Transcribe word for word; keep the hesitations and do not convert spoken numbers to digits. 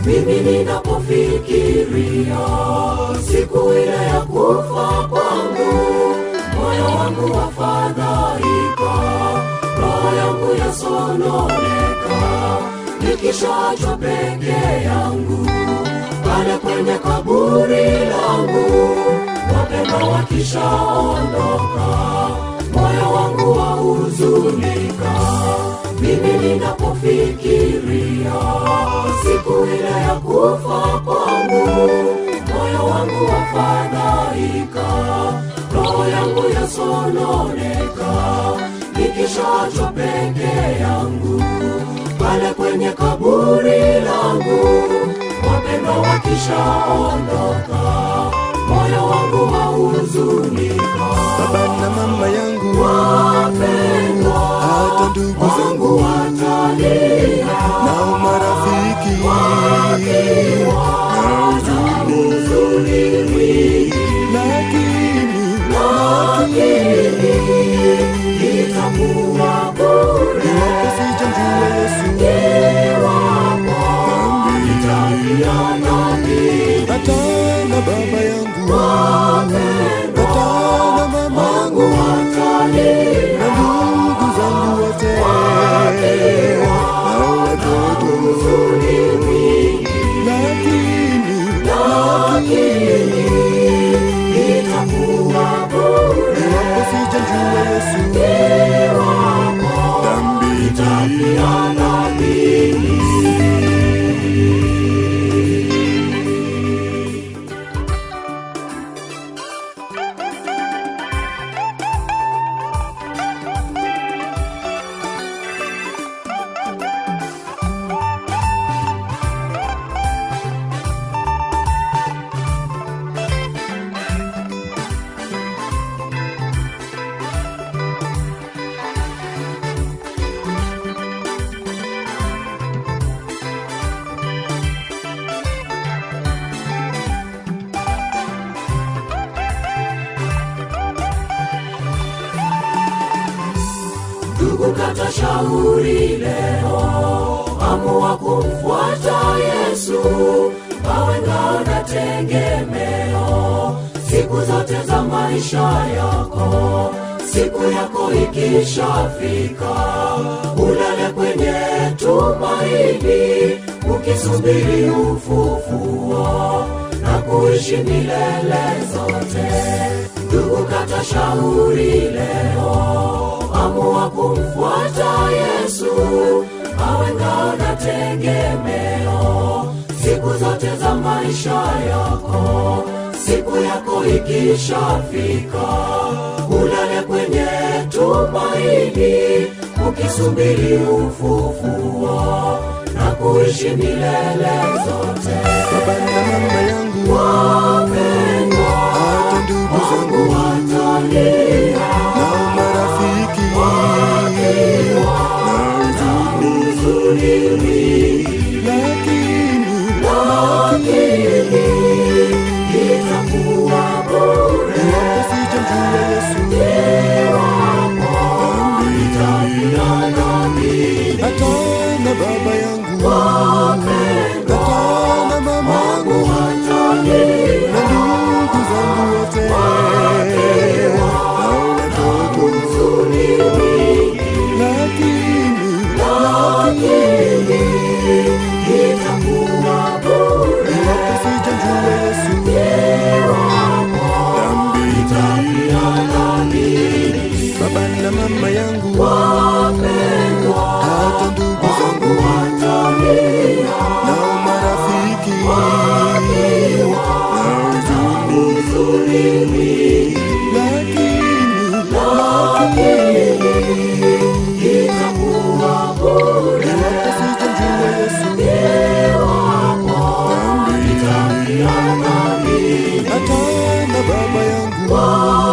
Mimi ninapofikiria siku ile ya kufa kwangu, moyo wangu wafadhaika, roho yangu yasononeka, nikishaachwa peke yangu pale kwenye kaburi langu, wapendwa wakishaondoka, moyo wangu wahuzunika. Mimi ninapofikiria siku ile ya kufa kwangu, moyo wangu wafadhaika, roho yangu yasononeka, nikishaachwa peke yangu pale kwenye kaburi langu, wapendwa wakishaondoka, moyo wangu wahuzunika. Baba na mama yangu wapendwa, hata ndugu zangu watalia, nao marafiki wakiwa na huzuni mwingi, lakini lakini itakuwa bure iwapo sijamjua Yesu, iwapo nitalia nami. hata na baba yangu Wapendwa, hata na mama yangu watalia, na ndugu zangu wote na watoto, huzuni mwingi, lakini lakini itakuwa bure iwapo sijamjua Yesu, iwapo dhambi nitalia nami. Ndugu, kata shauri leo, amua kumfuata Yesu, awe ngao na tegemeo siku zote za maisha yako. Siku yako ikishafika, ulale kwenye tumaini, ukisubiri ufufuo na kuishi milele zote. Ndugu, kata shauri leo, amua kumfuata Yesu, awe ngao na tegemeo siku zote za maisha yako. Siku yako ikishafika, ulale kwenye tumaini, ukisubiri ufufuo na kuishi milele zote. baba na mama yangu Wapendwa, hata ndugu zangu watalia, nao marafiki wakiwa na huzuni mwingi, lakini lakini itakuwa bure iwapo sijamjua Yesu, iwapo nitalia nami. hata na baba yangu Wapendwa, hata na mama yangu watalia, na ndugu zangu wote na watoto, huzuni mwingi, lakini lakini itakuwa bure iwapo sijamjua Yesu, iwapo dhambi nitalia nami. baba na mama yangu Wapendwa, hata ndugu zangu watalia, nao marafiki wakiwa na huzuni mwingi, lakini lakini itakuwa bure iwapo sijamjua Yesu, iwapo nitalia nami. hata na baba yangu Wapendwa,